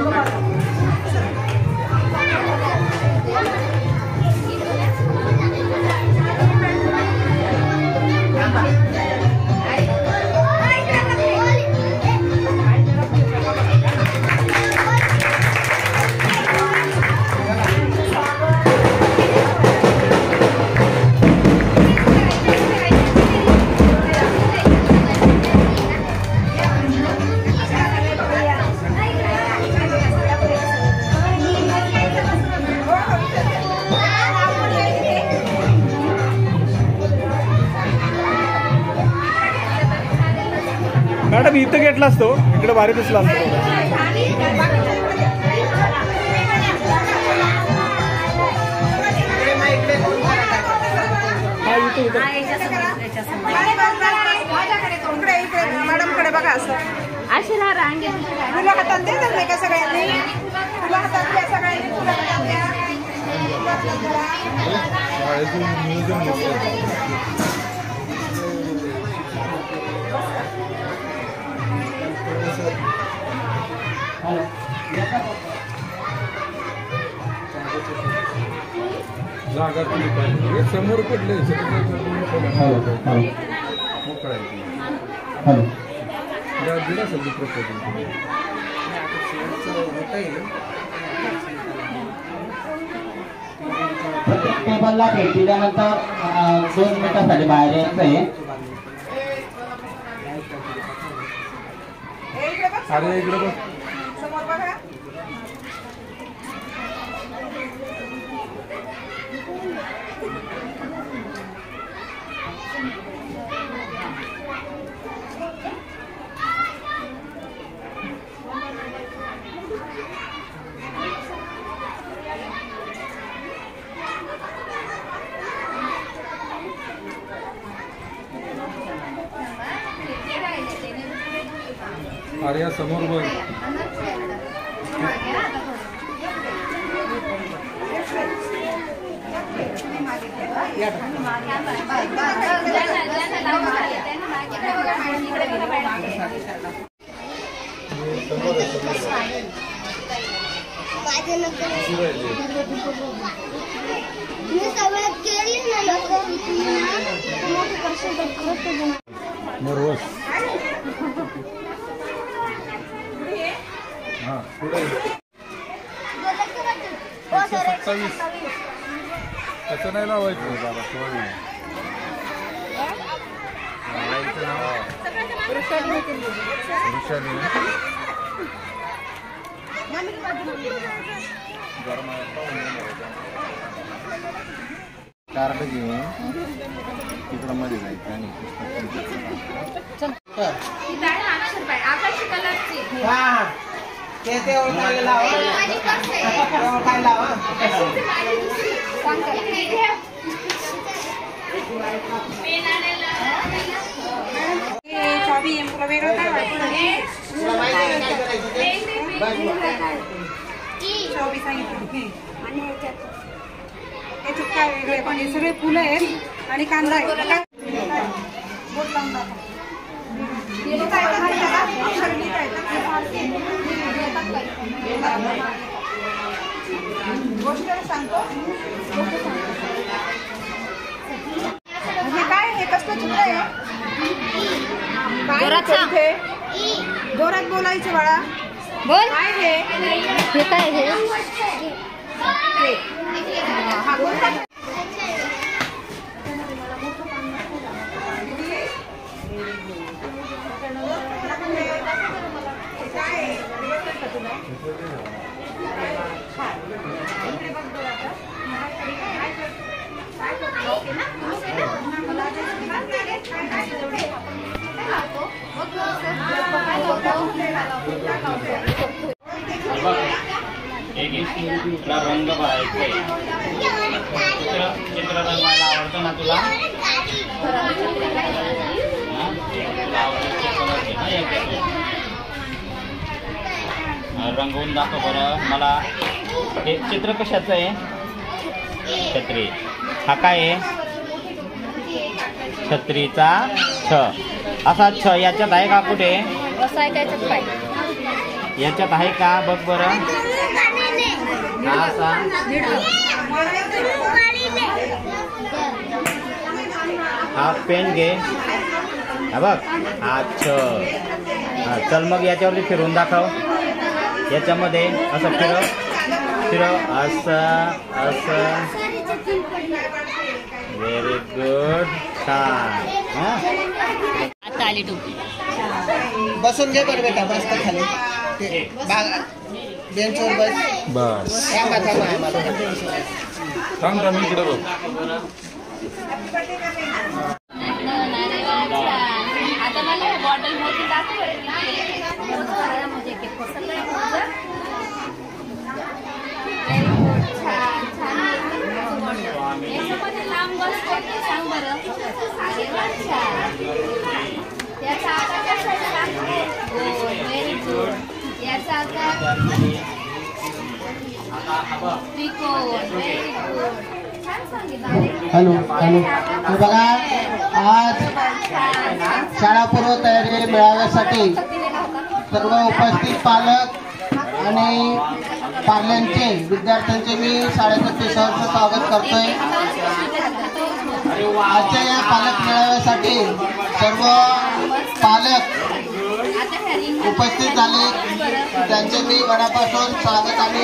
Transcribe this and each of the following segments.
Madam इथं घेतला असतो, इकडे भारी दिसला असतो. मॅडमकडे बघा असं तुला हातात दे नाही का सगळ्यांनी, तुला हातात द्या सगळ्यांनी, तुला हातात द्या. जागा तुम्ही पाहिजे समोर पडले दिला सगळी प्रपोजल प्रत्येक टेबलला भेट दिल्यानंतर 2 मिनिटांसाठी बाहेर यायचं आहे. अरे इकडे बघ समोर बघा. अरे या समोर बघ नर्वस. हाँ पुढे 27 त्याचं नाही लावायचं बाबा कार्ड घेऊन तिकडं मध्ये जायचं आणि चाबी तुला वेगळं काय वाटतं? चाबी सांगितली आणि याच्यात काय वेगळे पण हे सगळे फुलं आहेत आणि कांदा आहे. बोट लावून दाखव. गोष्ट सांगतो. हे काय हे कसलं चित्र आहे? जोरात बोलायचं बाळा. बोल काय हे काय हे? हा बोल. तुला रंग भरायचा चित्र रंगवायला आवडतं ना तुला? रंगवून दाखव बरं मला. हे चित्र कशाचं आहे? छत्री. हा काय आहे? छत्रीचा छ. असा छ याच्यात आहे का कुठे? याच्यात आहे का बघ बरं. हा असा हा पेन घे. हा बघ. अच्छा हा चल मग याच्यावरती फिरून दाखव. याच्यामध्ये असं फिरव फिरव असं असं. Very good. छान. हा आता आली टोपी. बसून घे बरं बेटा. बस तर खाली ते बेंचवर बस. बस थांबा थांबा. थांब थांब इकडे बघ. आता मला बॉटल मोठी दाखव. छान छान. याच्यामध्ये लांब बस कोणते सांग बरं. अरे वा छान. याचा आकार कसा आहे. Very good. याचा आकार त्रिकोण. Very good. छान सांगितलं. Hello hello. हे बघा आज शाळा पूर्व तयारी मेळाव्यासाठी सर्व उपस्थित पालक आणि पाल्यांचे विद्यार्थ्यांचे मी शाळेतर्फे सहर्ष स्वागत करतोय. आजच्या या पालक मेळाव्यासाठी सर्व पालक उपस्थित झाले त्यांचे मी मनापासून स्वागत आणि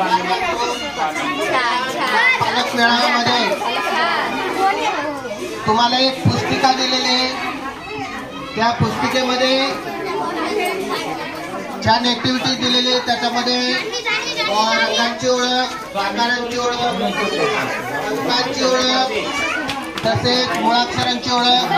पालक मेळाव्यामध्ये तुम्हाला एक पुस्तिका दिलेली आहे. त्या पुस्तिकेमध्ये छान ऍक्टिव्हिटी दिलेली आहे. त्याच्यामध्ये रंगांची ओळख, आकारांची ओळख, अंकांची ओळख, तसेच मुळाक्षरांची ओळख.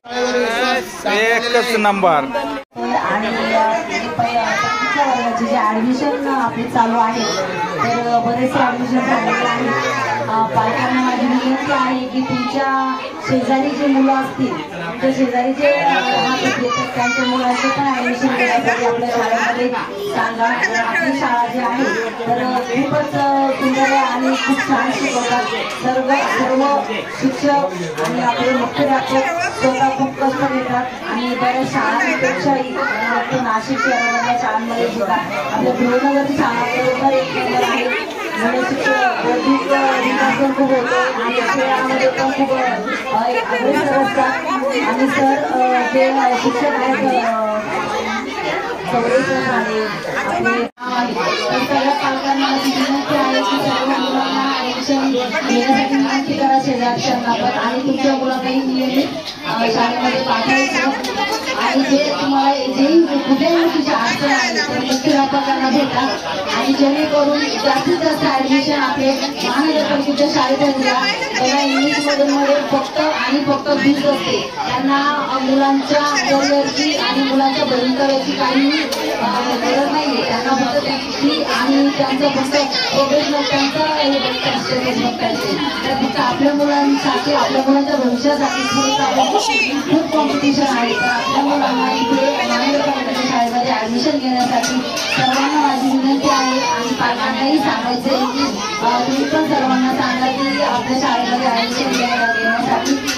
एकच नंबर. आणि तिसऱ्या वर्गाचे जे ॲडमिशन आपले चालू आहे तर बरेचसे ॲडमिशन झालेले आहे. पालकांना माझी विनंती आहे की तुमच्या शेजारी जे मुलं असतील तुमच्या शेजारी जे राहत असतील तर त्यांच्या मुलांचे पण ॲडमिशन घेण्यासाठी आपल्या शाळेमध्ये सांगा. आपली शाळा जी आहे तर खूपच सुंदर आहे आणि खूप छान शिकवतात. सर्व शिक्षक आणि आपले मुख्याध्यापक स्वतः खूप कष्ट घेतात आणि बऱ्याच शाळांपेक्षाही फक्त नाशिक शहरामधल्या शाळांमध्ये सुद्धा आपल्या ध्रुवनगरची शाळा बरोबर एक नंबर आहे. म्हणजे शिक्षक बौद्धिक विकासन खूप होतं आणि खेळामध्ये पण खूप अग्रेसर असतात. आणि सर जे शिक्षक आहेत सौरभ सर आहे आपले तर सगळ्या पालकांना माझी विनंती आहे की सर्व मुलांना ॲडमिशन घेण्यासाठी विनंती करा शेजारच्यांना पण आणि तुमच्या मुलांनाही नियमित शाळेमध्ये पाठवायचं. आणि जे तुम्हाला जे कुठेही तुझी अडचण आहे तर मुख्याध्यापकांना भेटा आणि जेणेकरून जास्तीत जास्त ॲडमिशन आपले महानगरपालिकेच्या शाळेत घ्या. बघा इंग्लिशमधूनमध्ये फक्त आणि फक्त फीस असते. त्यांना मुलांच्या करिअरची आणि मुलांच्या भवितव्याची काही गरज नाही आहे. त्यांना फक्त फी आणि त्यांचं फक्त प्रोफेशनल त्यांचं हे बघायचे. तर फक्त आपल्या मुलांसाठी आपल्या मुलांच्या भविष्यासाठी खूप कॉम्पिटिशन आहे. तर आपल्या मुलांना इथे महानगरपालिकेच्या शाळेमध्ये ॲडमिशन घेण्यासाठी सर्वांना माझी विनंती आहे आणि पालकांनाही सांगायचं आहे की तुम्ही पण सर्वांना सांगा की आपल्या शाळेमध्ये ॲडमिशन घेण्यासाठी